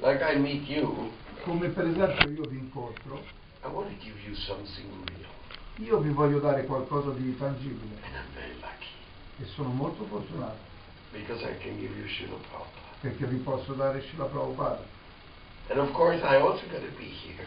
Like I meet you, come per esempio io vi incontro, I want to give you something real. io vi voglio dare qualcosa di tangibile And I'm very lucky. e sono molto fortunato Because I can give you Srila Prabhupada. perché vi posso dare Srila Prabhupada And of course I also got to be here.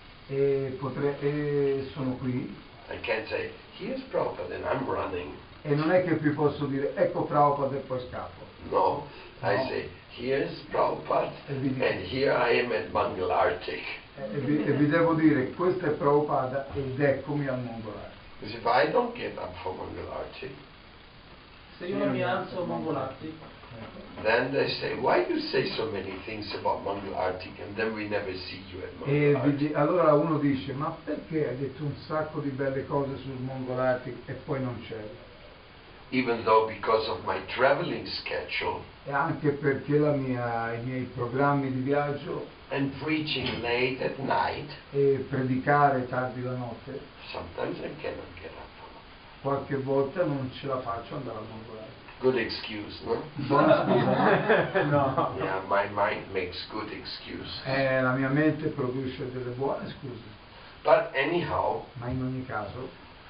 e sono qui I can't say, here's Prabhupada and I'm running. e non è che vi posso dire ecco Prabhupada e poi scappo. No, I No. say, here's Prabhupada and here I am at Mangalartik. E vi devo dire questo è Prabhupada ed eccomi al Mongolare. Because if I don't get up for Mangalartik, Se io non mi alzo Mongolati, then they say, why do you say so many things about Mangalartik and then we never see you at E Mangalartik? allora uno dice ma perché hai detto un sacco di belle cose sul Mongolare e poi non c'eri? Even though because of my traveling schedule E anche perché i miei programmi di viaggio and preaching late at night, e predicare tardi la notte, sometimes I cannot get up. qualche volta non ce la faccio andare al Mongolare. Good excuse, no? Buona scusa, no? Yeah, my mind makes good excuse. La mia mente produce delle buone scuse, But anyhow, ma in ogni caso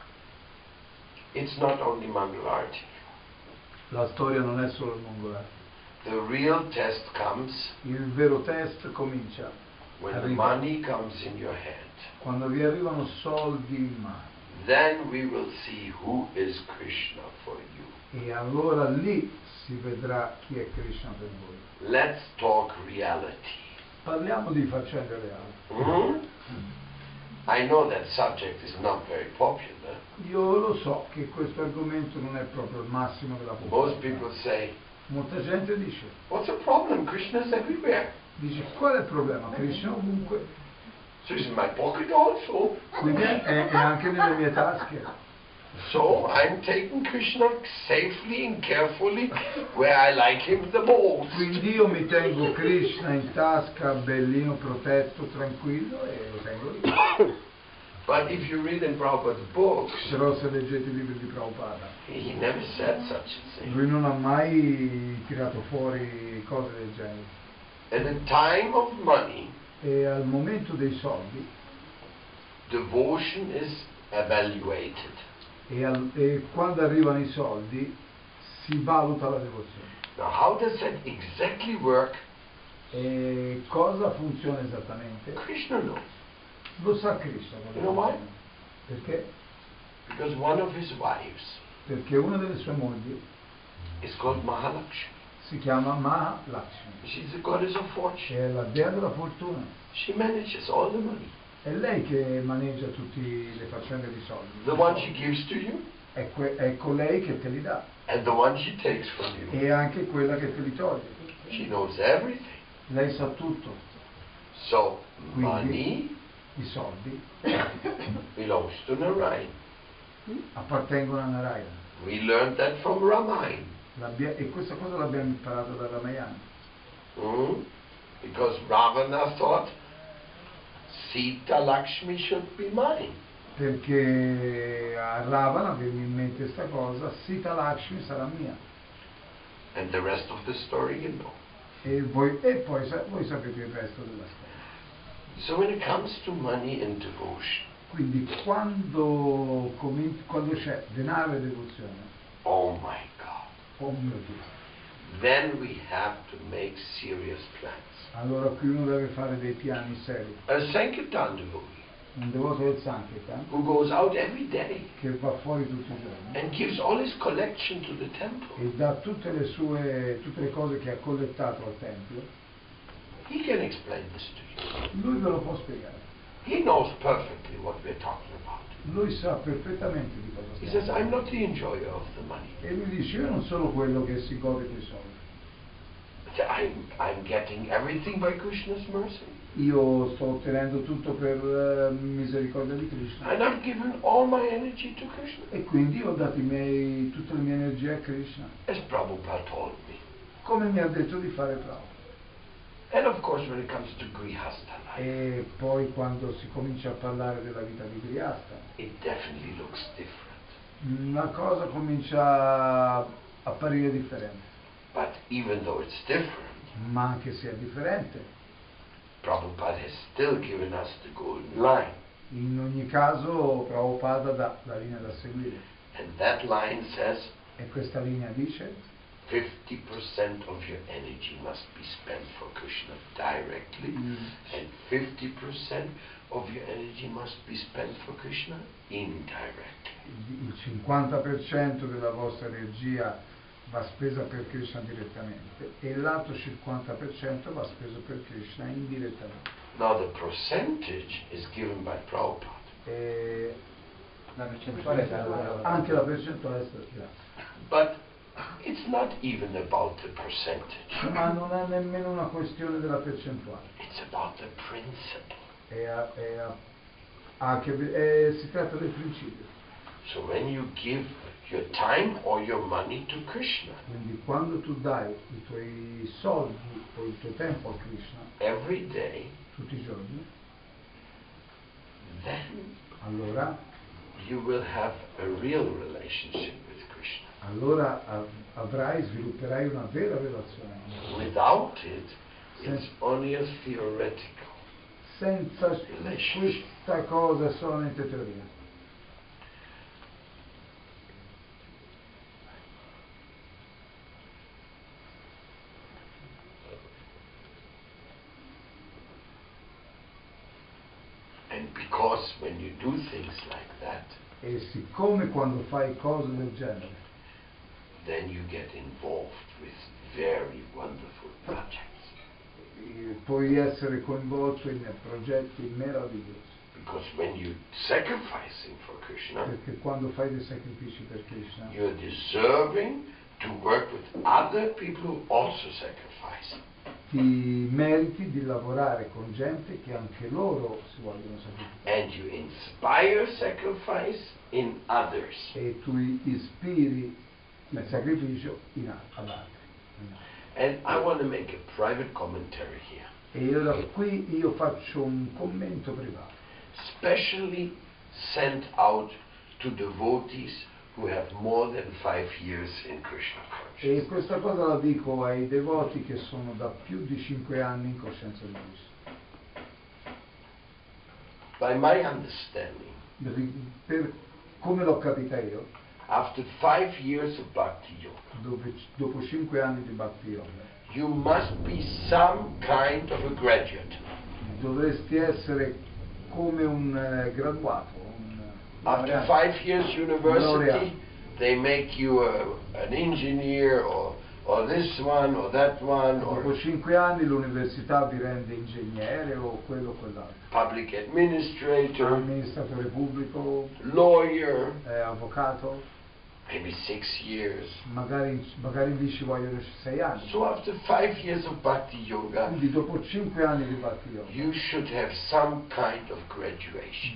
it's not only Mangalartik. la storia non è solo il Mongolare. The real test comes Il vero test comincia when the arriva money comes in your hand. quando vi arrivano soldi in mano Then we will see who is Krishna for you. e allora lì si vedrà chi è Krishna per voi. Let's talk reality. Parliamo di faccende reali. Hmm? I know that subject is not very popular. Io lo so che questo argomento non è proprio il massimo della Most people popolarità. say, Molta gente what's the problem? Krishna is everywhere. dice qual è il problema? Krishna ovunque, So it's in my pocket also. quindi è anche nelle mie tasche. So I'm taking Krishna safely and carefully where I like him the most. Quindi io mi tengo Krishna in tasca, bellino, protetto, tranquillo e lo tengo lì. But if you read in Prabhupada's books, Però se leggete i libri di Prabhupada, he never said such a thing. lui non ha mai tirato fuori cose del genere. At the time of money, E al momento dei soldi devotion is evaluated. e quando arrivano i soldi si valuta la devozione. Now, how does that exactly work? E cosa funziona esattamente? Krishna knows. Lo sa Krishna. You know why? Perché? Because one of his wives Perché una delle sue mogli is called Mahalakshmi. si chiama Mahalakshmi, She's the goddess of fortune. è la dea della fortuna. She manages all the money. È lei che maneggia tutte le faccende di soldi. The one she gives to you È colei che te li dà. and the one she takes from you. E anche quella che te li toglie. She knows everything. Lei sa tutto. So, Quindi money i soldi belongs to Narayan. appartengono a Narayana. We learned that from Ramayana. E questa cosa l'abbiamo imparata da Ramayana. Because Ravana thought Sita Lakshmi should be mine. Perché a Ravana aveva in mente questa cosa, Sita Lakshmi sarà mia. And the rest of the story you know. E poi voi sapete il resto della storia. So when it comes to money and devotion, Quindi quando c'è denaro e devozione, oh my God, oh mio Dio, then we have to make serious plans. allora qui uno deve fare dei piani seri. A Sankirtan devotee Un devoto del Sankirtan who goes out every day che va fuori tutti i giorni and gives all his collection to the temple, e dà tutte le cose che ha collettato al Tempio, he can explain this to you. lui ve lo può spiegare. He knows perfectly what we're talking about. Lui sa perfettamente di cosa He stiamo says, I'm not the enjoyer of the money. E lui dice, io non sono quello che si gode dei soldi. I'm getting everything by Krishna's mercy. Io sto ottenendo tutto per misericordia di Krishna. And I've given all my energy to Krishna. E quindi ho dato tutte le mie energie a Krishna, As Prabhupada told me. come mi ha detto di fare Prabhupada. And of course when it comes to Grihastha life, E poi quando si comincia a parlare della vita di Grihastha, it definitely looks different. la cosa comincia a apparire differente. But even though it's different, Ma anche se è differente, Prabhupada has still given us the golden line. In ogni caso Prabhupada dà la linea da seguire. And that line says E questa linea dice 50% of your energy must be spent for Krishna directly, and 50% of your energy must be spent for Krishna indirectly. il 50% della vostra energia va spesa per Krishna direttamente e l'altro 50% va speso per Krishna indirettamente. Now the percentage is given by Prabhupada. E La percentuale è data. anche la percentuale è stata data. But it's not even about the percentage. Ma non è nemmeno una questione della percentuale. It's about the principle. Si tratta del principio. So when you give your time or your money to Krishna, Quindi quando tu dai i tuoi soldi o il tuo tempo a Krishna every day, tutti i giorni, then allora you will have a real relationship with Krishna. svilupperai una vera relazione. Without it, it's only a theoretical. Senza questa cosa è solamente teoria. And because when you do things like that, E siccome quando fai cose del genere, then you get involved with very wonderful projects. puoi essere coinvolto in progetti meravigliosi. Because when you're sacrificing for Krishna, Perché quando fai dei sacrifici per Krishna, you're deserving to work with other people who also sacrifice. ti meriti di lavorare con gente che anche loro si vogliono sacrificare. And you inspire sacrifice in others. E tu ispiri il sacrificio ad altri. And I want to make a private commentary here, E io da qui io faccio un commento privato, especially sent out to devotees who have more than 5 years in Krishna e consciousness. questa cosa la dico ai devoti che sono da più di 5 anni in coscienza di Krishna. By my understanding, Per come l'ho capita io, after 5 years of Bhakti Yoga, dopo 5 anni di Bhakti Yoga, you must be some kind of a graduate. dovresti essere come un graduato. After 5 years university, they make you an engineer or this one or that one Dopo or 5 anni l'università vi rende ingegnere o quello o quell'altro. public administrator, Amministratore pubblico, lawyer, avvocato, maybe 6 years. magari lì ci vogliono 6 anni. So after 5 years of Bhakti Yoga, Quindi dopo 5 anni di Bhakti Yoga you should have some kind of graduation.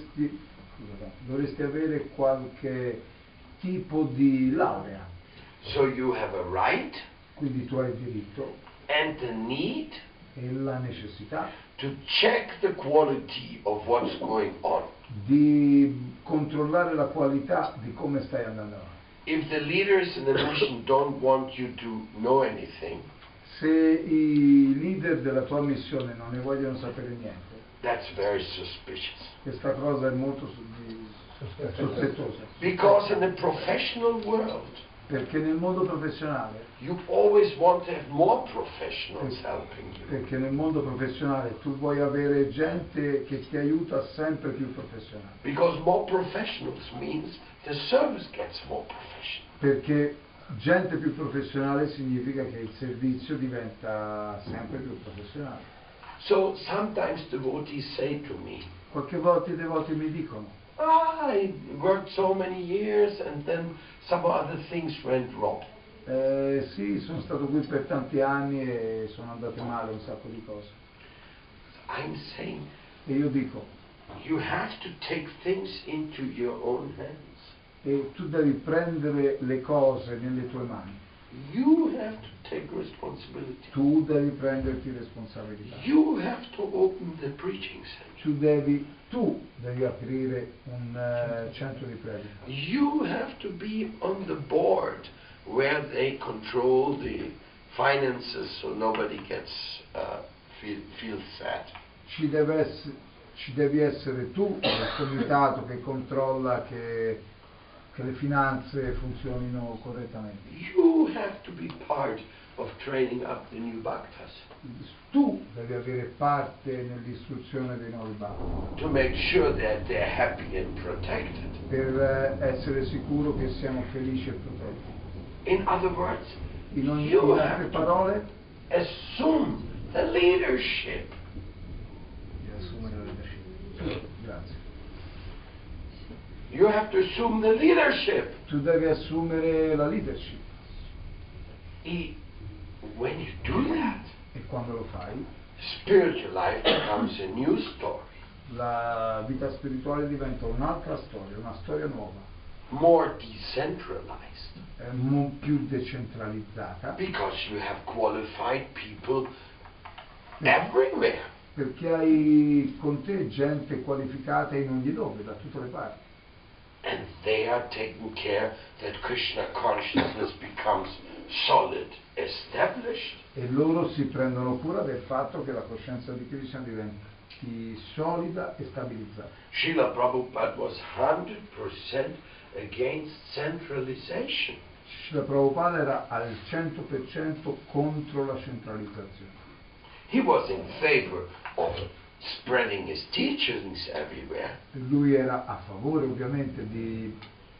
dovresti avere qualche tipo di laurea. So you have a right Quindi tu hai il diritto and the need e la necessità to check the quality of what's going on. di controllare la qualità di come stai andando avanti. If the leaders in the mission don't want you to know anything, Se i leader della tua missione non ne vogliono sapere niente, that's very suspicious. questa cosa è molto sospettosa. Because in the professional world, Perché nel mondo professionale, you always want to have more professionals helping you. perché nel mondo professionale tu vuoi avere gente che ti aiuta sempre più professionale. Because more professionals means the service gets more professional. Perché gente più professionale significa che il servizio diventa sempre più professionale. So sometimes devotees say to me, Qualche volta i devoti mi dicono, I worked so many years and then some other things went wrong. sì, sono stato qui per tanti anni e sono andate male un sacco di cose. I'm saying E io dico, you have to take things into your own hands. e tu devi prendere le cose nelle tue mani. You have to take responsibility. Tu devi prenderti responsabilità. You have to open the preaching center. Tu devi aprire un centro di predica. You have to be on the board where they control the finances so nobody feels sad. ci devi essere tu, il comitato che controlla che le finanze funzionino correttamente. You have to be part of training up the new bhaktas Tu devi avere parte nell'istruzione dei nuovi bhakti to make sure that they're happy and protected. per essere sicuro che siamo felici e protetti. In other words, In you altre have to parole, assume the leadership. Di assumere la leadership. grazie. You have to assume the leadership. Tu devi assumere la leadership When you do that, e quando lo fai, spiritual life becomes a new story, la vita spirituale diventa un'altra storia, una storia nuova, more decentralized, più decentralizzata, because you have qualified people everywhere. perché hai con te gente qualificata in ogni dove, da tutte le parti. And they are taking care that Krishna consciousness becomes solid, established. E loro si prendono cura del fatto che la coscienza di Krishna diventi solida e stabilizzata. Srila Prabhupada was 100% against centralization. Srila Prabhupada era al 100% contro la centralizzazione. He was in favor of spreading his teachings everywhere, Lui era a favore ovviamente di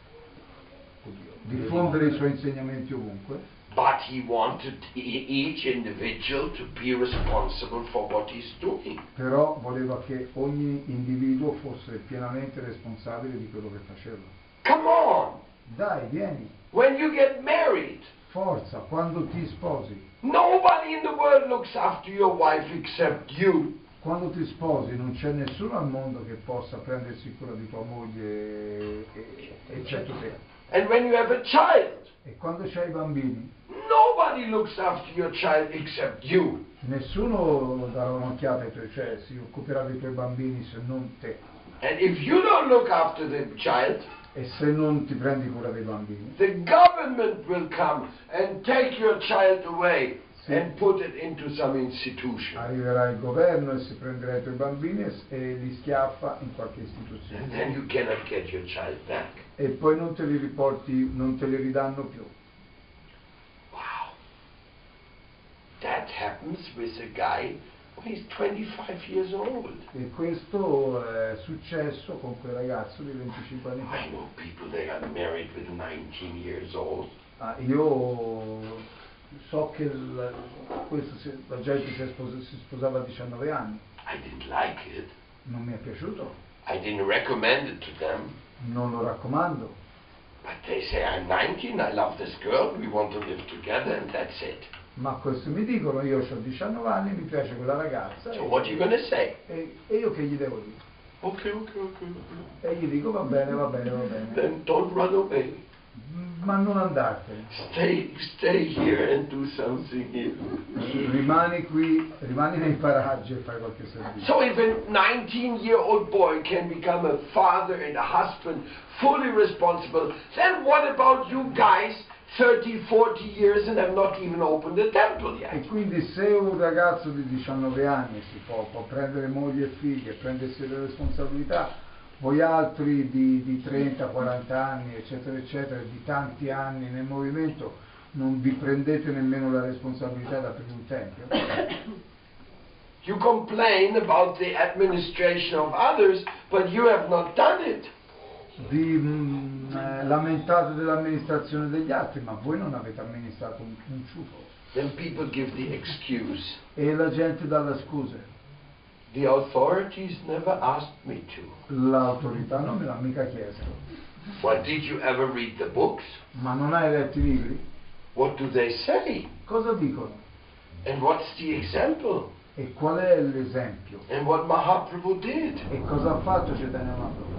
diffondere i suoi insegnamenti ovunque, but he wanted each individual to be responsible for what he's doing. però voleva che ogni individuo fosse pienamente responsabile di quello che faceva. Come on! Dai, vieni, When you get married, forza, quando ti sposi. nobody in the world looks after your wife except you. Quando ti sposi non c'è nessuno al mondo che possa prendersi cura di tua moglie eccetto te. And when you have a child, E quando c'hai i bambini, nobody looks after your child except you. nessuno darà un'occhiata ai tuoi, cioè si occuperà dei tuoi bambini se non te. And if you don't look after the child, E se non ti prendi cura dei bambini, the government will come and take your child away Sì. and put it into some institution. arriverà il governo e si prenderà i tuoi bambini e li schiaffa in qualche And istituzione. then you cannot get your child back. E poi non te li riporti, non te li ridanno più. Wow. That happens with a guy when he's 25 years old. E questo è successo con quel ragazzo di 25 anni I fa. know people that got married with 19 years old. Io so che la gente si sposava a 19 anni, I didn't like it. non mi è piaciuto, I didn't recommend it to them. non lo raccomando, But they say, I'm 19, I love this girl, we want to live together, and that's it. ma questo mi dicono, io ho 19 anni, mi piace quella ragazza So what are you going to say? e io che gli devo dire? Okay. E gli dico va bene, va bene, va bene, Then don't run away. ma non andartene, Stay here and do something here. rimani qui, rimani nei paraggi e fai qualche servizio. So if a 19-year-old boy can become a father and a husband, fully responsible, then what about you guys, 30, 40 years and have not even opened a temple E yet? quindi se un ragazzo di 19 anni può prendere moglie e figli e prendersi le responsabilità, voi altri di 30, 40 anni, eccetera, eccetera, di tanti anni nel movimento, non vi prendete nemmeno la responsabilità di aprire un tempio. You complain about the administration of others, but you have not done it. Vi lamentate dell'amministrazione degli altri, ma voi non avete amministrato un ciuffo. Then people give the excuse. E la gente dà le scuse. The authorities never asked me to. L'autorità non me l'ha mica chiesto. Well, did you ever read the books? Ma non hai letto i libri? What do they say? Cosa dicono? And what's the example? E qual è l'esempio? And what Mahaprabhu did? E cosa ha fatto Chaitanya Mahaprabhu?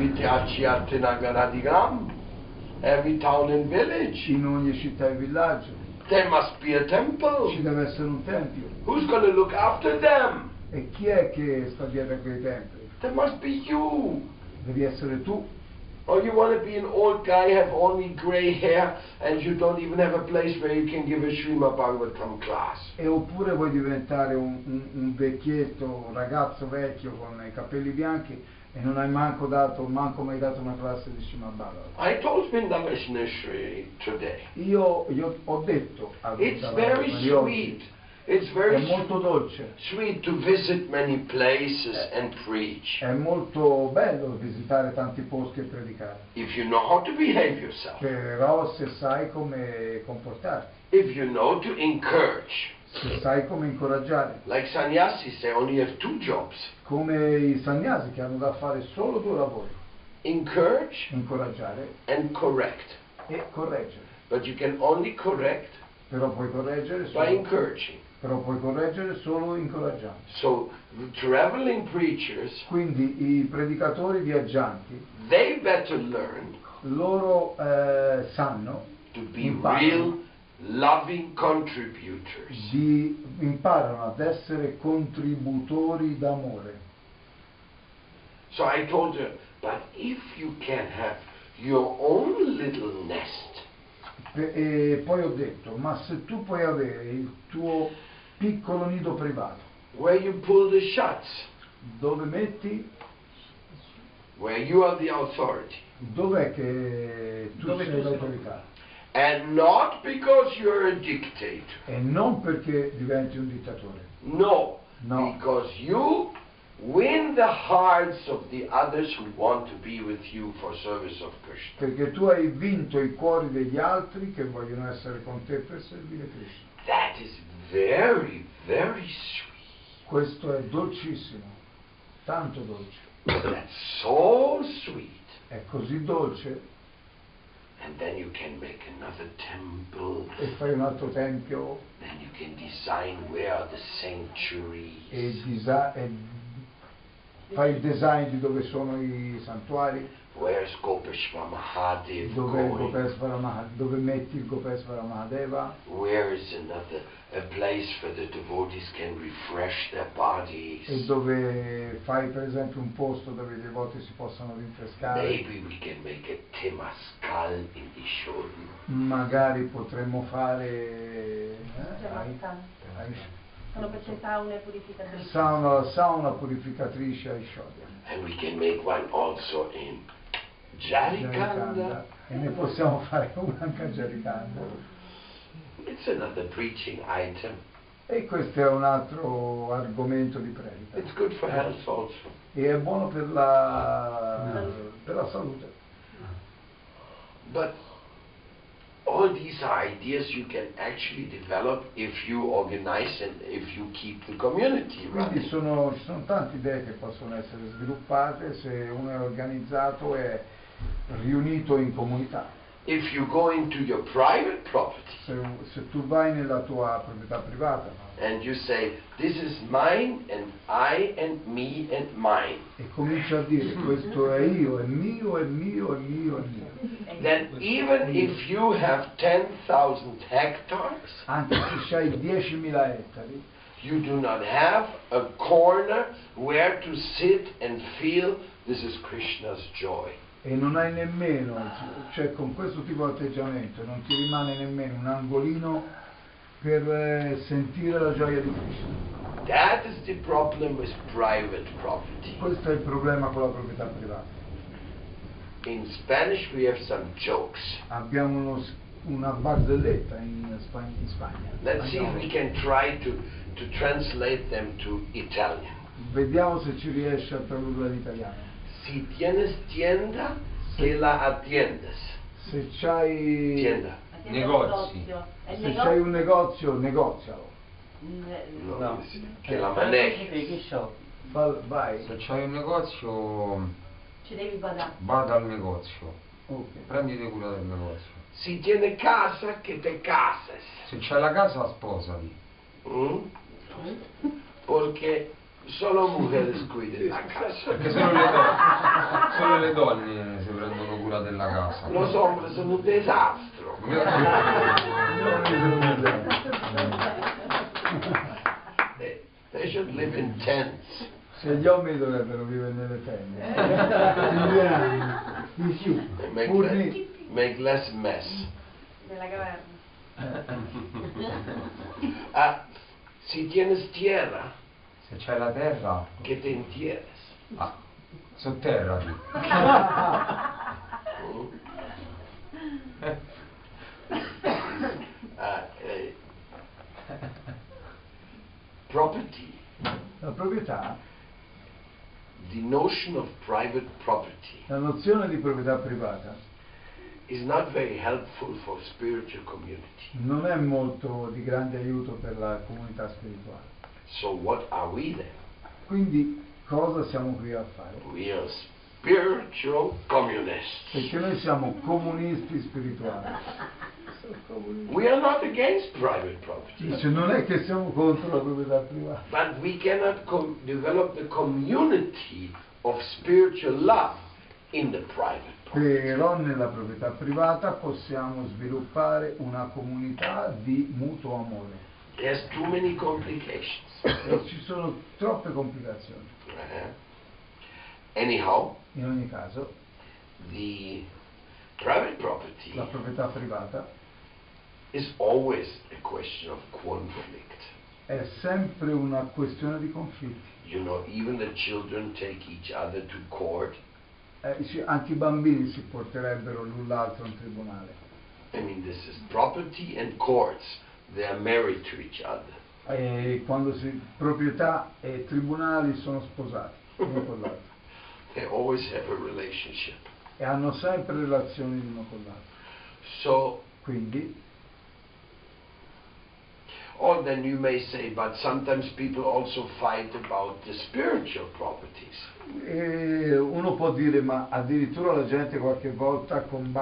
Prithivityachiyatinagaradhigram. Every town and village. In ogni città e villaggio There must be a ci temple. deve essere un tempio. Who's going to look after them? E chi è che sta dietro a quei templi? There must be you. Devi essere tu. Or you want to be an old guy, have only gray hair, and you don't even have a place where you can give a Srimad Bhagavatam class. E oppure vuoi diventare un vecchietto, un ragazzo vecchio con i capelli bianchi e non hai manco mai dato una classe di Srimad Bhagavatam. I told Vrindavaneshwari today, Io ho detto a it's Vrindavan very Eshwari oggi, sweet. It's è very molto dolce, sweet to visit many places and preach. è molto bello visitare tanti posti e predicare, If you know how to behave yourself, però se sai come comportarti, if you know to encourage, se sai come incoraggiare, like sannyasis, they only have 2 jobs. come i sannyasi che hanno da fare solo 2 lavori, Encourage incoraggiare and correct. e correggere, But you can only correct però puoi correggere by solo, encouraging. incoraggiando. So the traveling preachers, Quindi i predicatori viaggianti, they better learn loro sanno, to be imparano, real loving contributors. imparano ad essere contributori d'amore. So I told her, but if you can have your own little nest, E poi ho detto, ma se tu puoi avere il tuo piccolo nido privato, where you pull the shots, dove metti, where you are the authority, dov'è che tu Dove sei tu sei l'autorità? and not because you're a dictator. E non perché diventi un dittatore, No, No. because you win the hearts of the others who want to be with you for service of Krishna. perché tu hai vinto i cuori degli altri che vogliono essere con te per servire Krishna. That is very, very sweet. Questo è dolcissimo, tanto dolce, That's so sweet. è così dolce, And then you can make another temple. e fai un altro tempio Then you can design where are the sanctuaries. e fai il design di dove sono i santuari, Where's Gopeshwar Mahadev going? dove metti il Gopeshwara Mahadeva, Where is a place where the devotees can refresh their bodies? e dove fai per esempio un posto dove i devoti si possano rinfrescare. Maybe we can make a Temaskal in Ishori. Magari potremmo fare Sono queste saune purificatrici. sauna purificatrice a Ishodia, And we can make one also in Jarikanda. e ne possiamo fare una anche a Jarikanda. It's another preaching item. E questo è un altro argomento di predica, It's good for health also. e è buono per la salute. But all these are ideas you can actually develop if you organize and if you keep the community Quindi running. ci sono tante idee che possono essere sviluppate se uno è organizzato e riunito in comunità. If you go into your private property Se tu vai nella tua proprietà privata and you say, this is mine and I and me and mine, e cominci a dire questo è io, è mio, è mio, è mio, è mio, then even if you have 10,000 hectares, anche se hai 10.000 ettari, you do not have a corner where to sit and feel this is Krishna's joy. e non hai nemmeno, cioè con questo tipo di atteggiamento non ti rimane nemmeno un angolino per sentire la gioia di Krishna. That is the problem with private property. Questo è il problema con la proprietà privata. In Spanish we have some jokes. Abbiamo una barzelletta in Spagna. Let's see if we can try to translate them to Italian. Vediamo se ci riesce a tradurla in italiano. Si tienes tienda, que la atiendes. Se c'hai, Tienda. Negozi. se c'hai un negozio, negozialo. No, che la maneji. Che so, Vai. se c'hai un negozio, Ci devi badare. vada al negozio, Ok. prenditi cura del negozio. Si tiene casa, que te cases. Se c'hai la casa, sposati. ¿Mm? Porque solo mujeres cuiden la casa. Perché solo le donne si prendono cura della casa. Los hombres son un desastro. They should live in tents. Se gli uomini dovrebbero vivere nelle tende. In due anni. di più, And make less mess. Della caverna. Ah, si tienes tierra, Se c'è la terra, que te entierres. ah, sotterrati. Property, La proprietà, the notion of private property, la nozione di proprietà privata is not very helpful for spiritual community. non è molto di grande aiuto per la comunità spirituale. So what are we then? Quindi cosa siamo qui a fare? We are spiritual communists. Perché noi siamo comunisti spirituali. We are not against private property, Dice, non è che siamo contro la proprietà privata, but we cannot develop the community of spiritual love in the private property. però nella proprietà privata possiamo sviluppare una comunità di mutuo amore. There's too many complications. E ci sono troppe complicazioni. Anyhow, In ogni caso, the private property la proprietà privata is always a question of conflict. è sempre una questione di conflitti. You know, even the children take each other to court. Anche i bambini si porterebbero l'un l'altro in tribunale. I mean, this is property and courts. They are married to each other. Proprietà e tribunali sono sposati uno con l'altro They always have a relationship. e hanno sempre relazioni l'uno con l'altro. So, Quindi, or then you may say, but sometimes people also fight about the spiritual properties. uno può dire, ma addirittura la gente qualche volta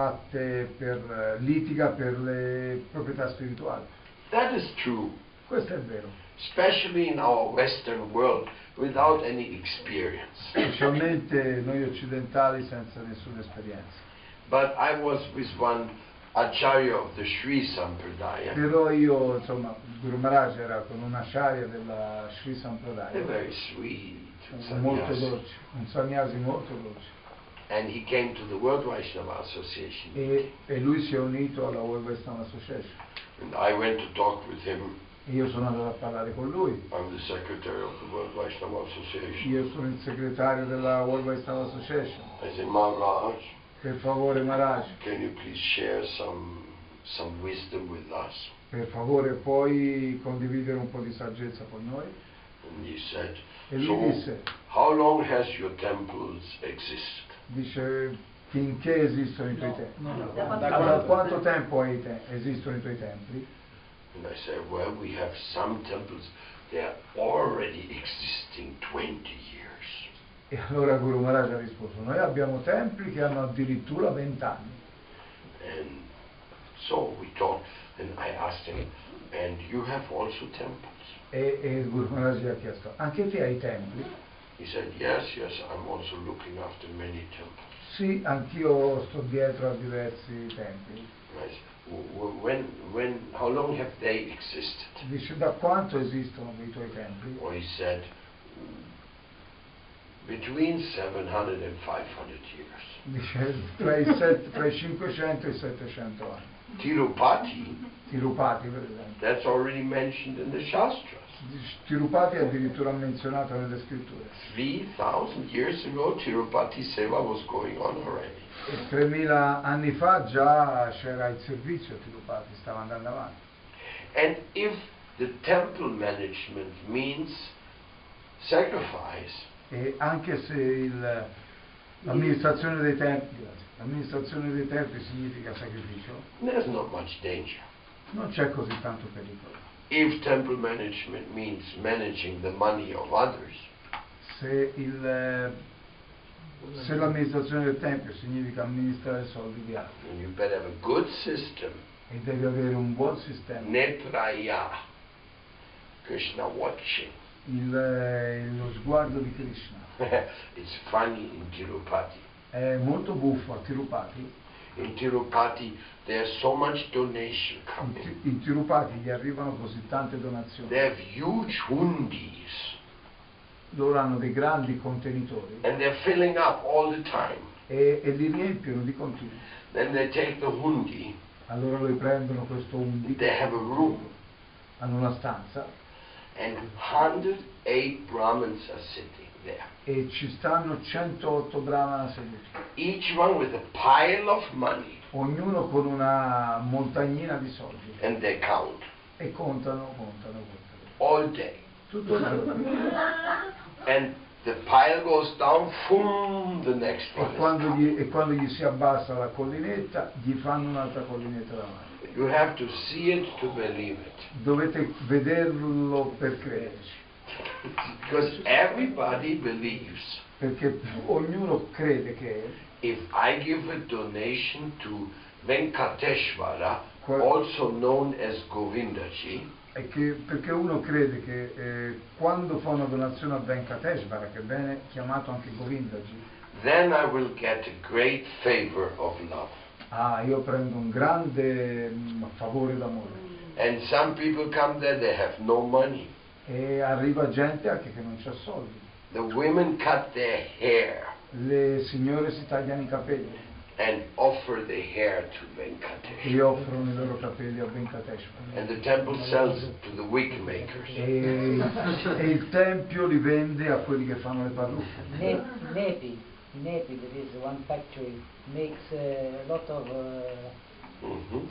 litiga per le proprietà spirituali. That is true, Questo è vero, especially in our Western world, without any experience. specialmente noi occidentali senza nessuna esperienza. But I was with one Acharya of the Sri Sampradaya, Però io, insomma, Guru Maharaj era con una acharya della Sri a Sampradaya, very sweet molto sannyasi. dolce, un sannyasi molto dolce. And he came to the World Vaishnava Association. E lui si è unito alla World Vaishnava Association. And I went to talk with him. Io sono andato a parlare con lui. I'm the secretary of the World Vaishnava Association. Io sono il segretario della World Vaishnava Association. I said, Maharaj, Per favore Maharaj, can you please share some wisdom with us? per favore puoi condividere un po' di saggezza con noi? And he said, E lui so disse, how long has your temples existed? dice, finché esistono i tuoi templi. Da Quanto tempo esistono i tuoi templi? And I said, well, we have some temples, they are already existing 20 years. E allora Guru Maharaj ha risposto, noi abbiamo templi che hanno addirittura 20 anni. And so we talked, and I asked him, and you have also temples? E Guru Maharaj gli ha chiesto, anche te hai templi? He said, yes, I'm also looking after many temples. Sì, anch'io sto dietro a diversi templi. I said, how long have they existed? Dice, da quanto esistono i tuoi templi? Well, he said, between 700 and 500 years. Dice, tra i 500 e i 700 anni. Tirupati, Tirupati, per esempio. that's already mentioned in the Shastras. Dice, Tirupati è addirittura menzionato nelle scritture. 3,000 years ago, Tirupati Seva was going on already. E 3000 anni fa già c'era il servizio a Tirupati, stava andando avanti. And if the temple management means sacrifice, E anche se l'amministrazione dei templi significa sacrificio, there's not much danger. non c'è così tanto pericolo. If temple management means managing the money of others, Se l'amministrazione del tempio significa amministrare i soldi di altri then you better have a good system. e devi avere un buon sistema, Netraya, Krishna watching. lo sguardo di Krishna It's funny in Tirupati. è molto buffo a Tirupati. In Tirupati, there's so much donation coming. In Tirupati gli arrivano così tante donazioni, They have huge hundis, loro hanno dei grandi contenitori and they're filling up all the time. e li riempiono di continuo. Then they take the hundi, Allora lui prendono questo undi, they have a room, hanno una stanza and 108 Brahmins are sitting there. e ci stanno 108 brahmana seduti, Each one with a pile of money, ognuno con una montagnina di soldi and they count e contano. all day. Tutto il giorno. And the pile goes down, boom, the next one E quando gli si abbassa la collinetta, gli fanno un'altra collinetta davanti. You have to see it to believe it. Dovete vederlo per crederci, Because everybody believes perché ognuno crede che if I give a donation to Venkateshvara, Qual- also known as Govindaji, perché uno crede che quando fa una donazione a Venkateshvara, che viene chiamato anche Govindaji, then I will get a great favor of love. io prendo un grande favore d'amore. And some people come there, they have no money. E arriva gente anche che non c'ha soldi. The women cut their hair Le signore si tagliano i capelli and offer the hair to e Venkateshvara. offrono i loro capelli a Venkateshvara. And the temple sells it to the wig makers. E il tempio li vende a quelli che fanno le parrucche. In Nepi there is one factory makes a lot of Mhm.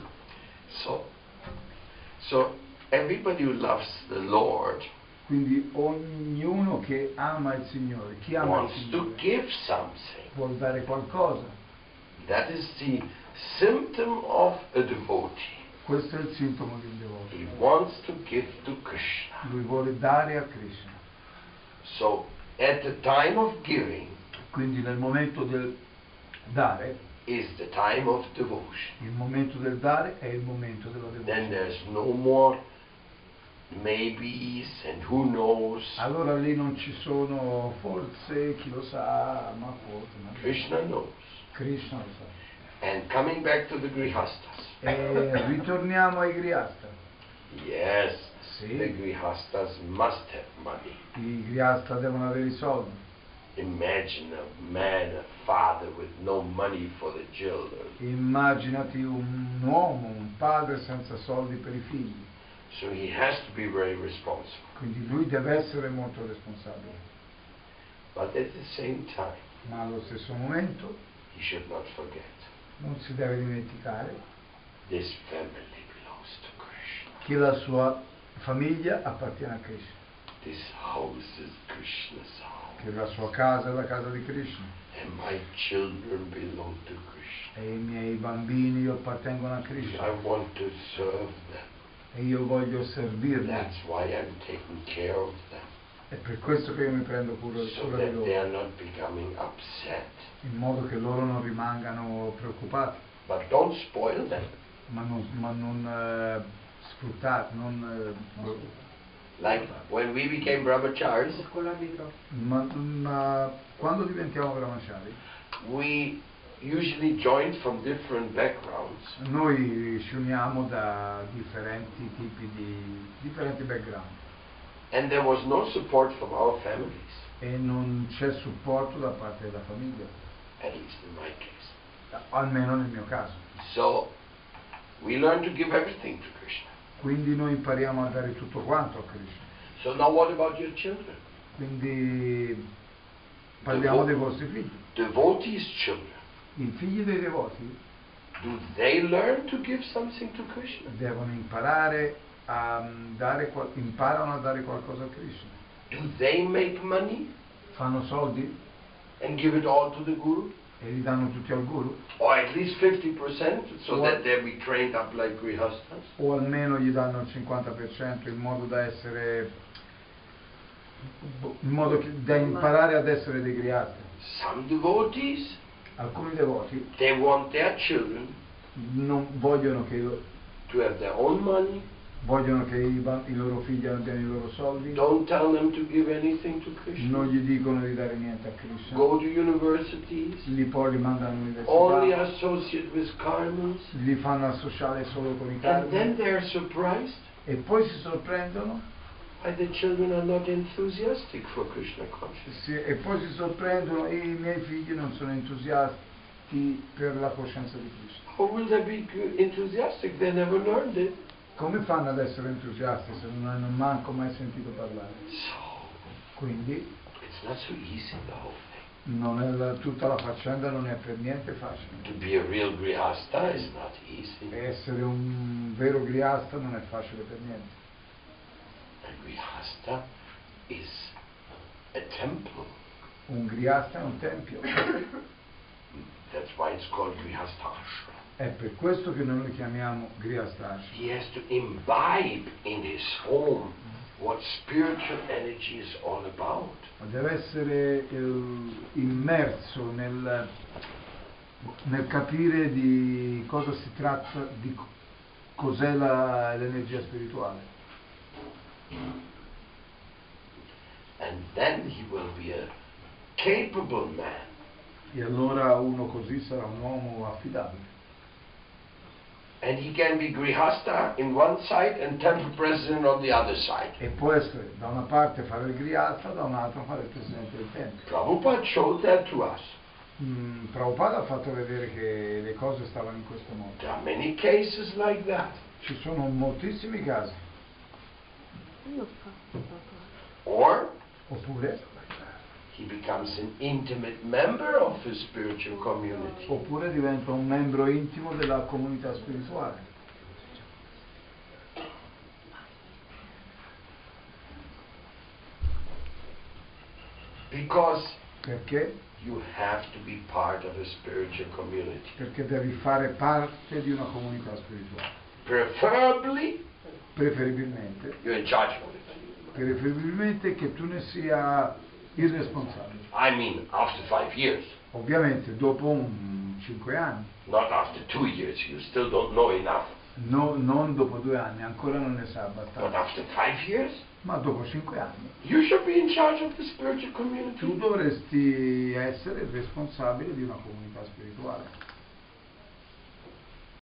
So everybody who loves the Lord Quindi ognuno che ama il Signore, chi ama il wants to Signore, give something. vuol dare qualcosa. That is the symptom of a devotee. Questo è il sintomo di un devoto. He wants to give to Krishna. Lui vuole dare a Krishna. So at the time of giving Quindi nel momento del dare, is the time of devotion. il momento del dare è il momento della Then devozione. there's no more maybes and who knows. Allora lì non ci sono forse, chi lo sa, ma forse. Ma Krishna knows. Krishna lo sa. And coming back to the Grihastas. E ritorniamo ai Grihasta. Yes, Sì. the Grihastas must have money. I Grihasta devono avere i soldi. Imagine a man, a father with no money for the children. Immaginati un uomo, un padre senza soldi per i figli. So he has to be very responsible. Quindi lui deve essere molto responsabile. But at the same time, Ma allo stesso momento he should not forget non si deve dimenticare this family belongs to Krishna. che la sua famiglia appartiene a Krishna, This house is Krishna's house. che la sua casa è la casa di Krishna And my children belong to Krishna. e i miei bambini appartengono a I Krishna want to serve them. e io voglio servirli. That's why I'm taking care of them. È per questo che io mi prendo cura So di that they loro, are not becoming upset. in modo che loro non rimangano preoccupati, But don't spoil them. ma non sfruttati, Like when we became brahmacharis, ma quando diventiamo brahmachari we usually joined from different backgrounds. noi ci uniamo da differenti background And there was no support from our families, e non c'è supporto da parte della famiglia, at least in my case. almeno nel mio caso. So we learned to give everything to Krishna. Quindi noi impariamo a dare tutto quanto a Krishna. So now what about your children? Quindi parliamo dei vostri figli. Devotees' children. I figli dei devoti Do they learn to give something to Krishna? devono imparare a imparano a dare qualcosa a Krishna. Do they make money Fanno soldi and give it all to the Guru? e li danno tutti al guru, Or at least 50% so What? that they'll be trained up like Grihastas? o almeno gli danno il 50% in modo da imparare ad essere dei grihasta. Some devotees, Alcuni devoti they want their children non vogliono che to have their own money. vogliono che i loro figli abbiano i loro soldi, Don't tell them to give anything to Krishna. non gli dicono di dare niente a Krishna, Go to universities, poi li mandano only all'università, associate with karmas, li fanno associare solo con i and then karmi they're surprised e poi si sorprendono why the children are not enthusiastic for Krishna consciousness. e poi si sorprendono e i miei figli non sono entusiasti entusiasti per la coscienza di Cristo. How will they be enthusiastic? They never learned it. Come fanno ad essere entusiasti se non hanno manco mai sentito parlare? So, Quindi it's not so easy, the whole thing. tutta la faccenda non è per niente To facile. be a real grihasta is not easy. Essere un vero grihasta non è facile per niente. A grihasta is a temple. Un grihasta è un tempio. That's why it's called grihastashram. È per questo che noi lo chiamiamo grihastashram. He has to imbibe in his home what spiritual energy is all about. Deve essere immerso nel capire di cosa si tratta, di cos'è l'energia spirituale. And then he will be a capable man. E allora uno così sarà un uomo affidabile. And he can be grihasta in one side and temple president on the other side. E può essere da una parte fare il grihasta, da un'altra fare il presidente del tempio. Prabhupada showed that to us. Prabhupada ha fatto vedere che le cose stavano in questo modo. There are many cases like that. Ci sono moltissimi casi. Or Oppure he becomes an intimate member of his spiritual community. diventa un membro intimo della comunità spirituale. Because Perché? you have to be part of a spiritual community. Perché devi fare parte di una comunità spirituale. Preferably, Preferibilmente che tu ne sia il responsabile. I mean, after 5 years, Ovviamente dopo 5 anni, not after 2 years, you still don't know enough. non dopo 2 anni, ancora non ne sa But abbastanza, after 5 years, ma dopo 5 anni you should be in charge of the spiritual tu community. dovresti essere il responsabile di una comunità spirituale.